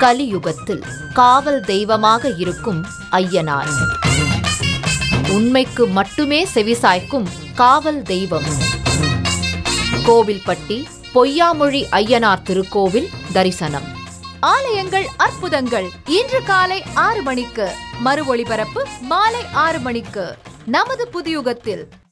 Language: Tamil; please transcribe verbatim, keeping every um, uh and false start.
கலியுகத்தில் காவல் தெய்வமாக இருக்கும் ஐயனார். உண்மைக்கு மட்டுமே செவிசாய்க்கும் காவல் தெய்வம். கோவில்பட்டி பொய்யாமொழி ஐயனார் திருக்கோவில் தரிசனம். ஆலயங்கள் அற்புதங்கள் இன்று காலை ஆறு மணிக்கு, மறு ஒளிபரப்பு மாலை ஆறு மணிக்கு நமது புதியுகத்தில்.